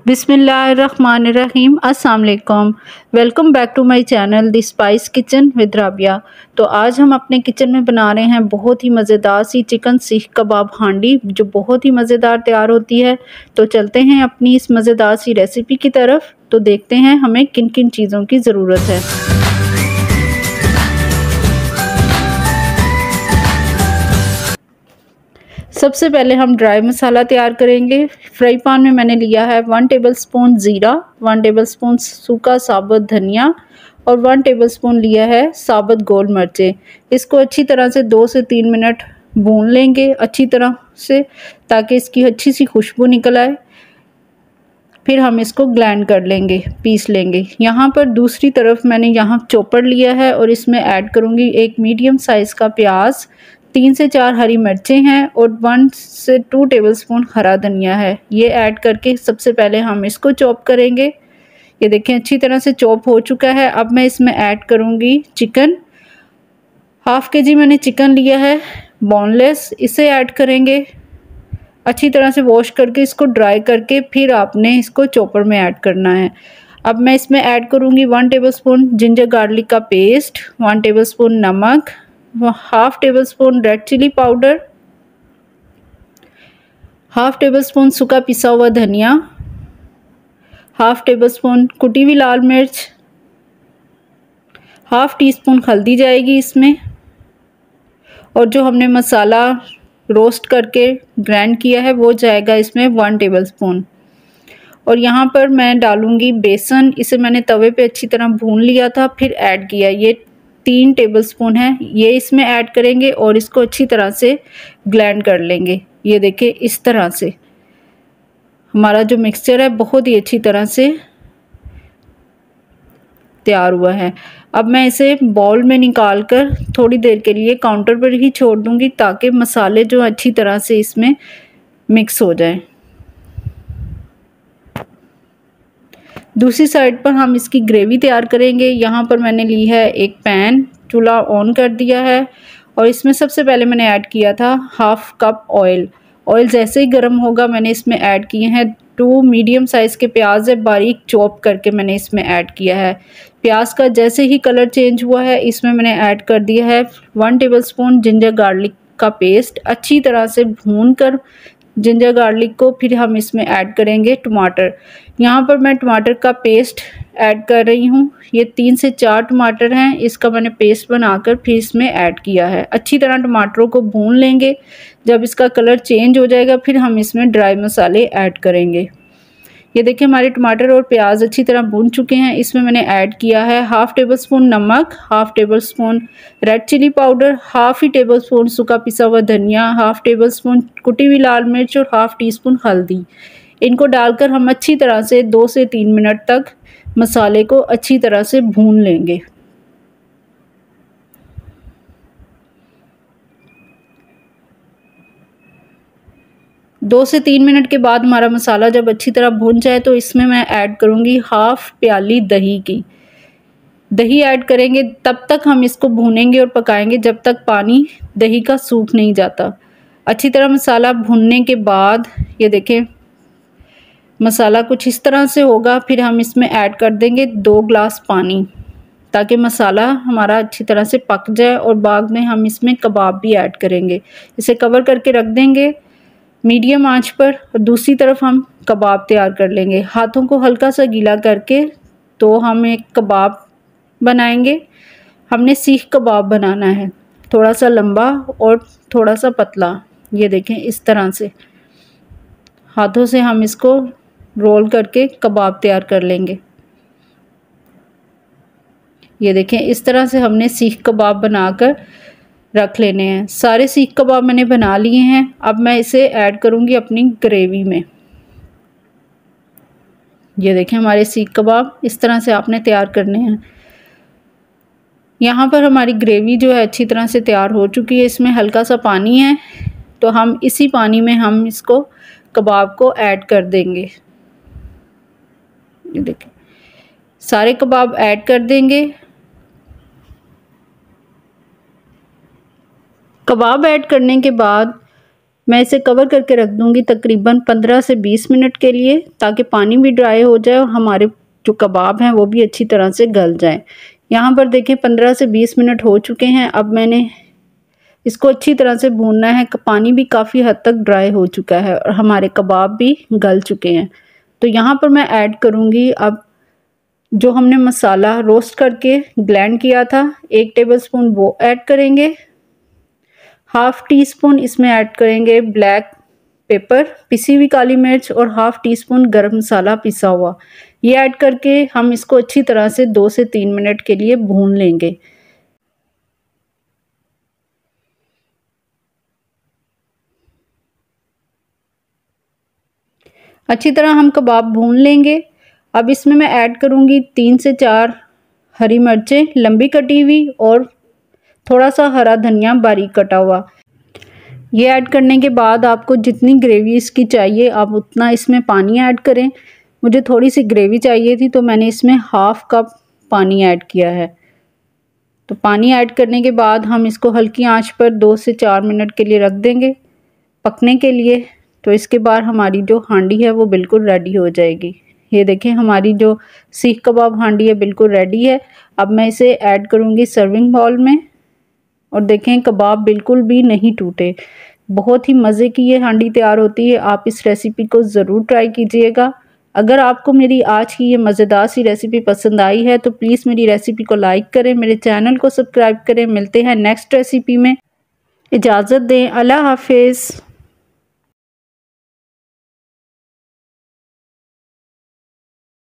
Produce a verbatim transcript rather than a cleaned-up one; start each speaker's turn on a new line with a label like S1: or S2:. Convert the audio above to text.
S1: बिस्मिल्लाहिर्रहमानिर्रहीम। अस्सलाम वालेकुम। Welcome back to my channel the spice kitchen with Rabia. तो आज हम अपने किचन में बना रहे हैं बहुत ही मज़ेदार सी चिकन सीख कबाब हांडी, जो बहुत ही मज़ेदार तैयार होती है। तो चलते हैं अपनी इस मज़ेदार सी रेसिपी की तरफ। तो देखते हैं हमें किन किन चीज़ों की ज़रूरत है। सबसे पहले हम ड्राई मसाला तैयार करेंगे। फ्राई पैन में मैंने लिया है वन टेबलस्पून ज़ीरा, वन टेबलस्पून सूखा साबुत धनिया और वन टेबलस्पून लिया है साबुत गोल मिर्चें। इसको अच्छी तरह से दो से तीन मिनट भून लेंगे अच्छी तरह से, ताकि इसकी अच्छी सी खुशबू निकल आए। फिर हम इसको ग्राइंड कर लेंगे, पीस लेंगे। यहाँ पर दूसरी तरफ मैंने यहाँ चॉपर लिया है और इसमें ऐड करूँगी एक मीडियम साइज़ का प्याज, तीन से चार हरी मिर्चें हैं और वन से टू टेबलस्पून हरा धनिया है। ये ऐड करके सबसे पहले हम इसको चॉप करेंगे। ये देखें अच्छी तरह से चॉप हो चुका है। अब मैं इसमें ऐड करूँगी चिकन। हाफ़ के जी मैंने चिकन लिया है बोनलेस, इसे ऐड करेंगे। अच्छी तरह से वॉश करके इसको ड्राई करके फिर आपने इसको चॉपर में ऐड करना है। अब मैं इसमें ऐड करूँगी वन टेबलस्पून जिंजर गार्लिक का पेस्ट, वन टेबलस्पून नमक, half tablespoon red chilli powder, half tablespoon सूखा पिसा हुआ धनिया, हाफ टेबल स्पून कुटी हुई लाल मिर्च, हाफ टी स्पून हल्दी जाएगी इसमें, और जो हमने मसाला रोस्ट करके ग्राइंड किया है वो जाएगा इसमें वन टेबल स्पून। और यहाँ पर मैं डालूँगी बेसन। इसे मैंने तवे पे अच्छी तरह भून लिया था फिर ऐड किया। ये तीन टेबलस्पून है, ये इसमें ऐड करेंगे और इसको अच्छी तरह से ग्राइंड कर लेंगे। ये देखिए इस तरह से हमारा जो मिक्सचर है बहुत ही अच्छी तरह से तैयार हुआ है। अब मैं इसे बाउल में निकाल कर थोड़ी देर के लिए काउंटर पर ही छोड़ दूंगी, ताकि मसाले जो अच्छी तरह से इसमें मिक्स हो जाएं। दूसरी साइड पर हम इसकी ग्रेवी तैयार करेंगे। यहाँ पर मैंने ली है एक पैन, चूल्हा ऑन कर दिया है और इसमें सबसे पहले मैंने ऐड किया था हाफ कप ऑयल। ऑयल जैसे ही गर्म होगा मैंने इसमें ऐड किए हैं टू मीडियम साइज़ के प्याज है, बारीक चॉप करके मैंने इसमें ऐड किया है। प्याज का जैसे ही कलर चेंज हुआ है इसमें मैंने ऐड कर दिया है वन टेबलस्पून जिंजर गार्लिक का पेस्ट। अच्छी तरह से भून कर जिंजर गार्लिक को फिर हम इसमें ऐड करेंगे टमाटर। यहाँ पर मैं टमाटर का पेस्ट ऐड कर रही हूँ। ये तीन से चार टमाटर हैं, इसका मैंने पेस्ट बनाकर फिर इसमें ऐड किया है। अच्छी तरह टमाटरों को भून लेंगे। जब इसका कलर चेंज हो जाएगा फिर हम इसमें ड्राई मसाले ऐड करेंगे। ये देखिए हमारे टमाटर और प्याज अच्छी तरह भून चुके हैं। इसमें मैंने ऐड किया है हाफ़ टेबल स्पून नमक, half tablespoon red chilli powder, half ही टेबल स्पून सूखा पिसा हुआ धनिया, हाफ़ टेबल स्पून कुटी हुई लाल मिर्च और हाफ़ टी स्पून हल्दी। इनको डालकर हम अच्छी तरह से दो से तीन मिनट तक मसाले को अच्छी तरह से भून लेंगे। दो से तीन मिनट के बाद हमारा मसाला जब अच्छी तरह भून जाए तो इसमें मैं ऐड करूँगी हाफ प्याली दही की। दही ऐड करेंगे, तब तक हम इसको भूनेंगे और पकाएंगे जब तक पानी दही का सूख नहीं जाता। अच्छी तरह मसाला भूनने के बाद ये देखें मसाला कुछ इस तरह से होगा। फिर हम इसमें ऐड कर देंगे दो ग्लास पानी, ताकि मसाला हमारा अच्छी तरह से पक जाए। और बाद में हम इसमें कबाब भी ऐड करेंगे। इसे कवर करके रख देंगे मीडियम आंच पर और दूसरी तरफ हम कबाब तैयार कर लेंगे। हाथों को हल्का सा गीला करके तो हम एक कबाब बनाएंगे। हमने सीख कबाब बनाना है, थोड़ा सा लंबा और थोड़ा सा पतला। ये देखें इस तरह से हाथों से हम इसको रोल करके कबाब तैयार कर लेंगे। ये देखें इस तरह से हमने सीख कबाब बनाकर रख लेने हैं। सारे सीख कबाब मैंने बना लिए हैं। अब मैं इसे ऐड करूंगी अपनी ग्रेवी में। ये देखें हमारे सीख कबाब इस तरह से आपने तैयार करने हैं। यहाँ पर हमारी ग्रेवी जो है अच्छी तरह से तैयार हो चुकी है। इसमें हल्का सा पानी है, तो हम इसी पानी में हम इसको कबाब को ऐड कर देंगे। ये देखें सारे कबाब ऐड कर देंगे। कबाब ऐड करने के बाद मैं इसे कवर करके रख दूँगी तकरीबन पंद्रह से बीस मिनट के लिए, ताकि पानी भी ड्राई हो जाए और हमारे जो कबाब हैं वो भी अच्छी तरह से गल जाएं। यहाँ पर देखें पंद्रह से बीस मिनट हो चुके हैं। अब मैंने इसको अच्छी तरह से भूनना है। पानी भी काफ़ी हद तक ड्राई हो चुका है और हमारे कबाब भी गल चुके हैं। तो यहाँ पर मैं ऐड करूँगी अब जो हमने मसाला रोस्ट करके ब्लेंड किया था, एक टेबलस्पून वो ऐड करेंगे। हाफ़ टी स्पून इसमें ऐड करेंगे ब्लैक पेपर, पिसी हुई काली मिर्च, और हाफ़ टी स्पून गरम मसाला पिसा हुआ। ये ऐड करके हम इसको अच्छी तरह से दो से तीन मिनट के लिए भून लेंगे। अच्छी तरह हम कबाब भून लेंगे। अब इसमें मैं ऐड करूँगी तीन से चार हरी मिर्चें लंबी कटी हुई और थोड़ा सा हरा धनिया बारीक कटा हुआ। ये ऐड करने के बाद आपको जितनी ग्रेवी इसकी चाहिए आप उतना इसमें पानी ऐड करें। मुझे थोड़ी सी ग्रेवी चाहिए थी तो मैंने इसमें हाफ़ कप पानी ऐड किया है। तो पानी ऐड करने के बाद हम इसको हल्की आंच पर दो से चार मिनट के लिए रख देंगे पकने के लिए। तो इसके बाद हमारी जो हांडी है वो बिल्कुल रेडी हो जाएगी। ये देखें हमारी जो सीख कबाब हांडी है बिल्कुल रेडी है। अब मैं इसे ऐड करूँगी सर्विंग बाउल में और देखें कबाब बिल्कुल भी नहीं टूटे। बहुत ही मज़े की ये हांडी तैयार होती है। आप इस रेसिपी को ज़रूर ट्राई कीजिएगा। अगर आपको मेरी आज की ये मज़ेदार सी रेसिपी पसंद आई है तो प्लीज़ मेरी रेसिपी को लाइक करें, मेरे चैनल को सब्सक्राइब करें। मिलते हैं नेक्स्ट रेसिपी में। इजाज़त दें, अल्लाह हाफिज़।